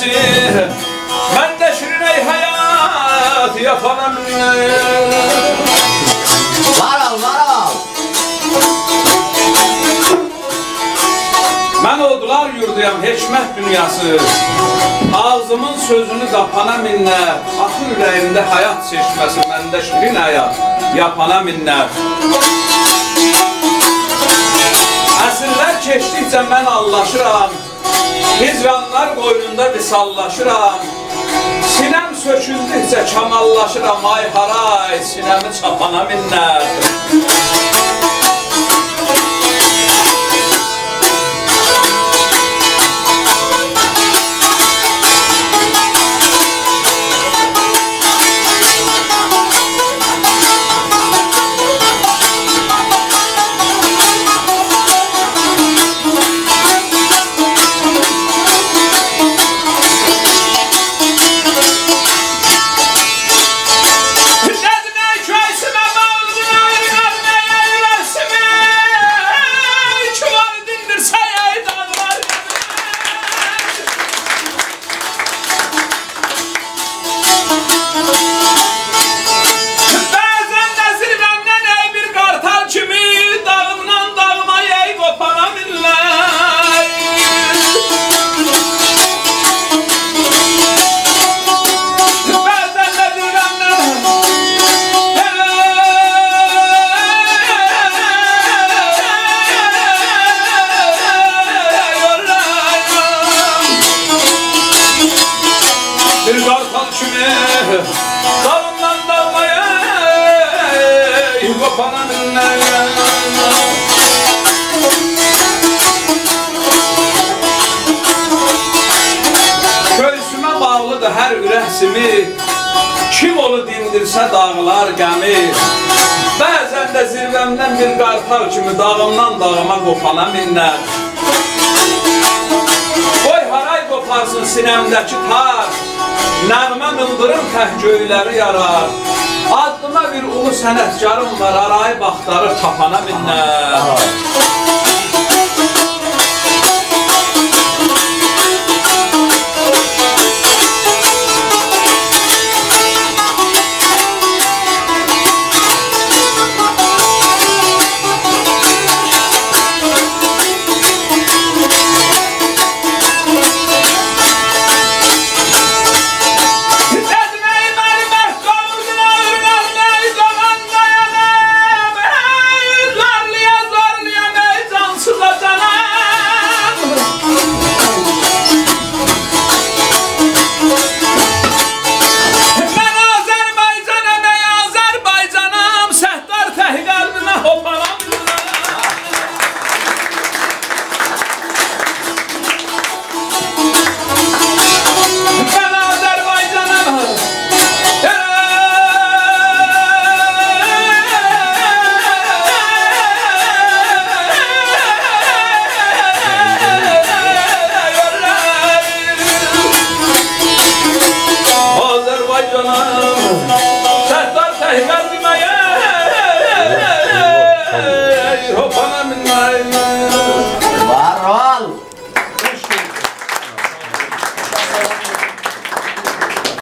seçmesi. Ben de şirin ey hayat yapana minnet. Varal varal. Ben odular yurduyam hikmet dünyası. Ağzımın sözünü kapana minnet. Akıl yüreğimde hayat seçmesi. Ben de şirin hayat yapana minnet. Əsrlər keçdikcə mən allaşıram, hicranlar qoynunda visallaşıram. Sinəm söküldükcə kamallaşıram, ay haray, sinəmi çapana minnət. Dağımdan dağmaya kopana minnet. Göğsüme bağlıdır her ürəksimi. Kim onu dindirsə dağlar gəmi. Bəzən də zirvəmdən bir qartal kimi dağımdan dağıma kopana minnət. Qoy haray qoparsın sinəmdəki tar. Nəğmə mıldırım təhgöyləri yarar. Adlıma bir ulu sənətkarım var, arayı baxtarır tapana minnət.